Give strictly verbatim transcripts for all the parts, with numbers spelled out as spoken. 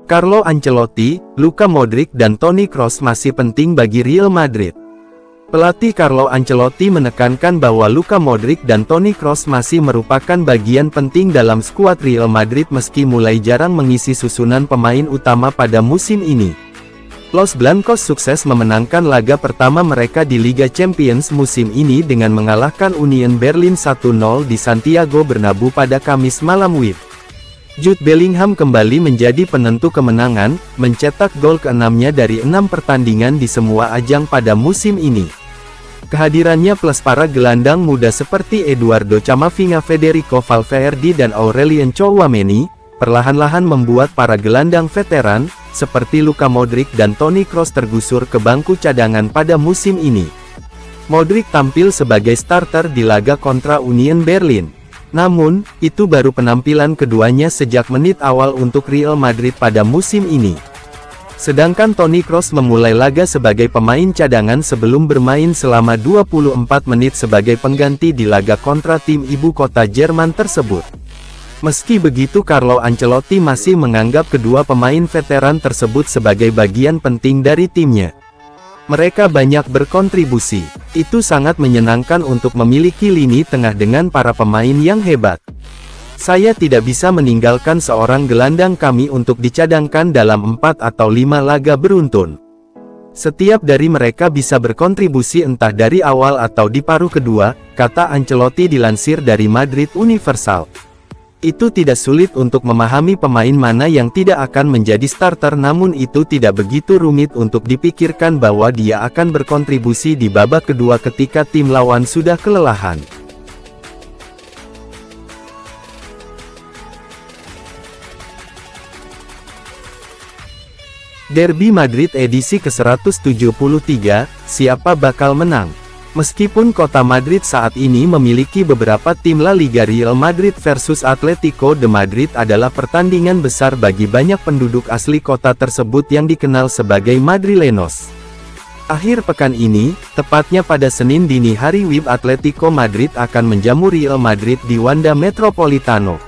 Carlo Ancelotti, Luka Modric dan Toni Kroos masih penting bagi Real Madrid. Pelatih Carlo Ancelotti menekankan bahwa Luka Modric dan Toni Kroos masih merupakan bagian penting dalam skuad Real Madrid meski mulai jarang mengisi susunan pemain utama pada musim ini. Los Blancos sukses memenangkan laga pertama mereka di Liga Champions musim ini dengan mengalahkan Union Berlin satu nol di Santiago Bernabeu pada Kamis malam W I B. Jude Bellingham kembali menjadi penentu kemenangan, mencetak gol keenamnya dari enam pertandingan di semua ajang pada musim ini. Kehadirannya plus para gelandang muda seperti Eduardo Camavinga, Federico Valverde dan Aurelien Tchouaméni, perlahan-lahan membuat para gelandang veteran, seperti Luka Modric dan Toni Kroos tergusur ke bangku cadangan pada musim ini. Modric tampil sebagai starter di laga kontra Union Berlin. Namun, itu baru penampilan keduanya sejak menit awal untuk Real Madrid pada musim ini. Sedangkan Toni Kroos memulai laga sebagai pemain cadangan sebelum bermain selama dua puluh empat menit sebagai pengganti di laga kontra tim ibu kota Jerman tersebut. Meski begitu, Carlo Ancelotti masih menganggap kedua pemain veteran tersebut sebagai bagian penting dari timnya. Mereka banyak berkontribusi. Itu sangat menyenangkan untuk memiliki lini tengah dengan para pemain yang hebat. Saya tidak bisa meninggalkan seorang gelandang kami untuk dicadangkan dalam empat atau lima laga beruntun. Setiap dari mereka bisa berkontribusi entah dari awal atau di paruh kedua, kata Ancelotti dilansir dari Madrid Universal. Itu tidak sulit untuk memahami pemain mana yang tidak akan menjadi starter, namun itu tidak begitu rumit untuk dipikirkan bahwa dia akan berkontribusi di babak kedua ketika tim lawan sudah kelelahan. Derby Madrid edisi ke seratus tujuh puluh tiga, siapa bakal menang? Meskipun kota Madrid saat ini memiliki beberapa tim La Liga, Real Madrid versus Atletico de Madrid adalah pertandingan besar bagi banyak penduduk asli kota tersebut yang dikenal sebagai Madrilenos. Akhir pekan ini, tepatnya pada Senin dini hari W I B, Atletico Madrid akan menjamu Real Madrid di Wanda Metropolitano.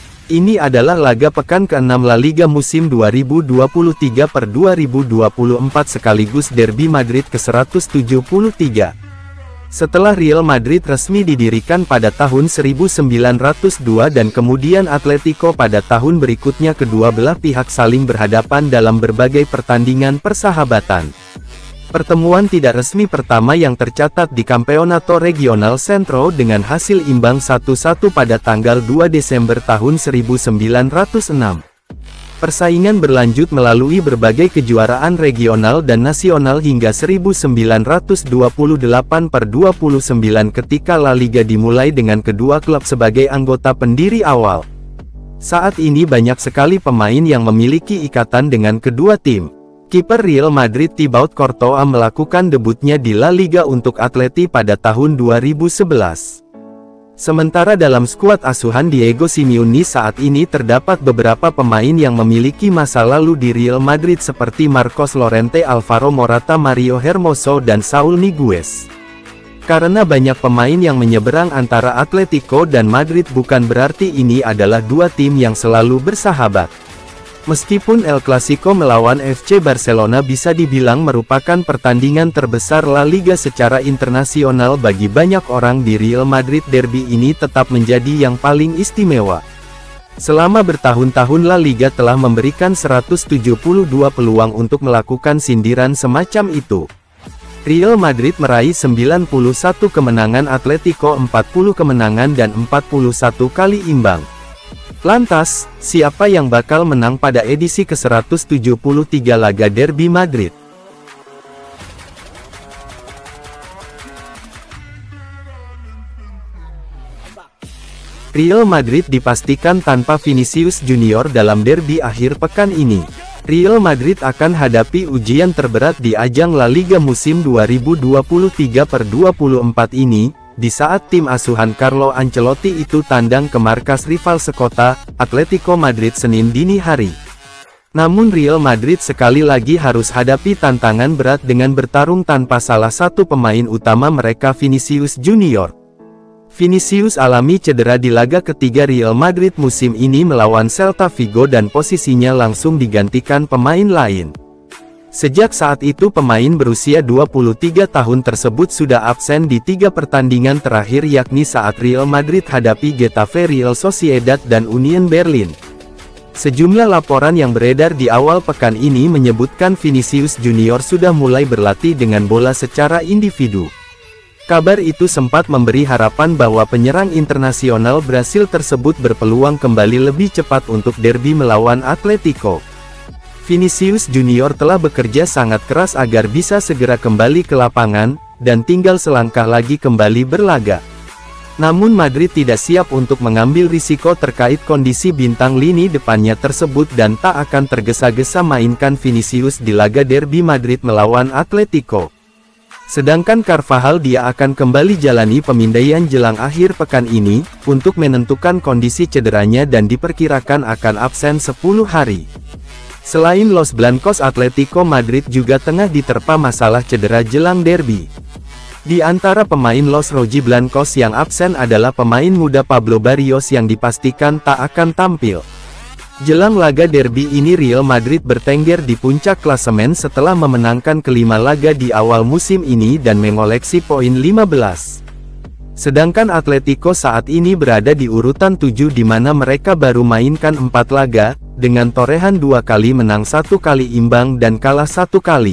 Ini adalah laga pekan keenam La Liga musim dua ribu dua puluh tiga per dua ribu dua puluh empat sekaligus Derby Madrid ke seratus tujuh puluh tiga. Setelah Real Madrid resmi didirikan pada tahun seribu sembilan ratus dua dan kemudian Atletico pada tahun berikutnya, kedua belah pihak saling berhadapan dalam berbagai pertandingan persahabatan. Pertemuan tidak resmi pertama yang tercatat di Campeonato Regional Centro dengan hasil imbang satu satu pada tanggal dua Desember tahun seribu sembilan ratus enam. Persaingan berlanjut melalui berbagai kejuaraan regional dan nasional hingga seribu sembilan ratus dua puluh delapan per dua puluh sembilan ketika La Liga dimulai dengan kedua klub sebagai anggota pendiri awal. Saat ini banyak sekali pemain yang memiliki ikatan dengan kedua tim. Kiper Real Madrid Thibaut Courtois melakukan debutnya di La Liga untuk Atleti pada tahun dua ribu sebelas. Sementara dalam skuad asuhan Diego Simeone saat ini terdapat beberapa pemain yang memiliki masa lalu di Real Madrid seperti Marcos Llorente, Alvaro Morata, Mario Hermoso dan Saul Niguez. Karena banyak pemain yang menyeberang antara Atletico dan Madrid bukan berarti ini adalah dua tim yang selalu bersahabat. Meskipun El Clasico melawan F C Barcelona bisa dibilang merupakan pertandingan terbesar La Liga secara internasional bagi banyak orang di Real Madrid, derby ini tetap menjadi yang paling istimewa. Selama bertahun-tahun La Liga telah memberikan seratus tujuh puluh dua peluang untuk melakukan sindiran semacam itu. Real Madrid meraih sembilan puluh satu kemenangan, Atletico empat puluh kemenangan dan empat puluh satu kali imbang. Lantas, siapa yang bakal menang pada edisi ke seratus tujuh puluh tiga laga Derby Madrid? Real Madrid dipastikan tanpa Vinicius Junior dalam derby akhir pekan ini. Real Madrid akan hadapi ujian terberat di ajang La Liga musim dua ribu dua puluh tiga per dua puluh empat ini, di saat tim asuhan Carlo Ancelotti itu tandang ke markas rival sekota, Atletico Madrid Senin dini hari. Namun Real Madrid sekali lagi harus hadapi tantangan berat dengan bertarung tanpa salah satu pemain utama mereka, Vinicius Junior. Vinicius alami cedera di laga ketiga Real Madrid musim ini melawan Celta Vigo dan posisinya langsung digantikan pemain lain. Sejak saat itu pemain berusia dua puluh tiga tahun tersebut sudah absen di tiga pertandingan terakhir, yakni saat Real Madrid hadapi Getafe, Real Sociedad dan Union Berlin. Sejumlah laporan yang beredar di awal pekan ini menyebutkan Vinicius Junior sudah mulai berlatih dengan bola secara individu. Kabar itu sempat memberi harapan bahwa penyerang internasional Brasil tersebut berpeluang kembali lebih cepat untuk derby melawan Atletico. Vinicius Junior telah bekerja sangat keras agar bisa segera kembali ke lapangan, dan tinggal selangkah lagi kembali berlaga. Namun Madrid tidak siap untuk mengambil risiko terkait kondisi bintang lini depannya tersebut dan tak akan tergesa-gesa mainkan Vinicius di laga derby Madrid melawan Atletico. Sedangkan Carvajal dia akan kembali jalani pemindaian jelang akhir pekan ini, untuk menentukan kondisi cederanya dan diperkirakan akan absen sepuluh hari. Selain Los Blancos, Atletico Madrid juga tengah diterpa masalah cedera jelang derby. Di antara pemain Los Rojiblancos yang absen adalah pemain muda Pablo Barrios yang dipastikan tak akan tampil. Jelang laga derby ini Real Madrid bertengger di puncak klasemen setelah memenangkan kelima laga di awal musim ini dan mengoleksi poin lima belas. Sedangkan Atletico saat ini berada di urutan tujuh di mana mereka baru mainkan empat laga, dengan torehan dua kali menang satu kali imbang dan kalah satu kali.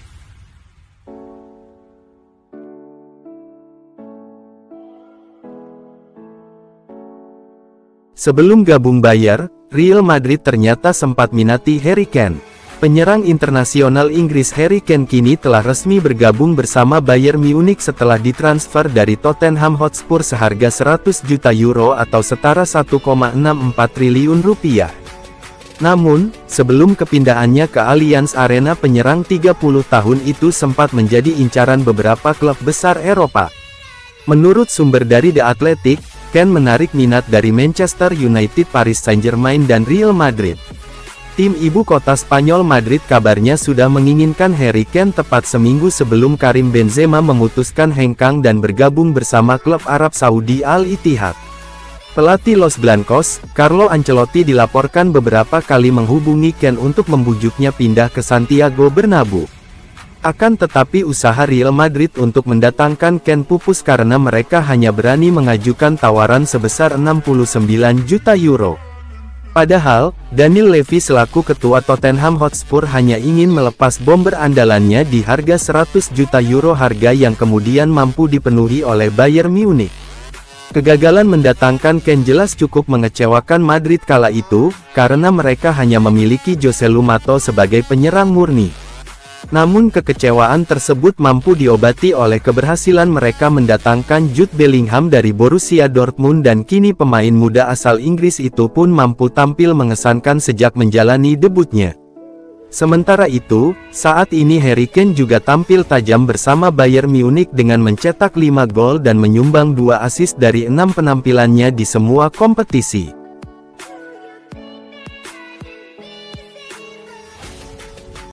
Sebelum gabung Bayer, Real Madrid ternyata sempat minati Harry Kane. Penyerang internasional Inggris Harry Kane kini telah resmi bergabung bersama Bayern Munich setelah ditransfer dari Tottenham Hotspur seharga seratus juta euro atau setara satu koma enam empat triliun rupiah. Namun, sebelum kepindahannya ke Allianz Arena, penyerang tiga puluh tahun itu sempat menjadi incaran beberapa klub besar Eropa. Menurut sumber dari The Athletic, Kane menarik minat dari Manchester United, Paris Saint-Germain dan Real Madrid. Tim ibu kota Spanyol Madrid kabarnya sudah menginginkan Harry Kane tepat seminggu sebelum Karim Benzema memutuskan hengkang dan bergabung bersama klub Arab Saudi Al Ittihad. Pelatih Los Blancos, Carlo Ancelotti dilaporkan beberapa kali menghubungi Kane untuk membujuknya pindah ke Santiago Bernabeu. Akan tetapi usaha Real Madrid untuk mendatangkan Kane pupus karena mereka hanya berani mengajukan tawaran sebesar enam puluh sembilan juta euro. Padahal, Daniel Levy selaku ketua Tottenham Hotspur hanya ingin melepas bomber andalannya di harga seratus juta euro, harga yang kemudian mampu dipenuhi oleh Bayern Munich. Kegagalan mendatangkan Kane jelas cukup mengecewakan Madrid kala itu, karena mereka hanya memiliki Jose Lumato sebagai penyerang murni. Namun kekecewaan tersebut mampu diobati oleh keberhasilan mereka mendatangkan Jude Bellingham dari Borussia Dortmund dan kini pemain muda asal Inggris itu pun mampu tampil mengesankan sejak menjalani debutnya. Sementara itu, saat ini Harry Kane juga tampil tajam bersama Bayern Munich dengan mencetak lima gol dan menyumbang dua assist dari enam penampilannya di semua kompetisi.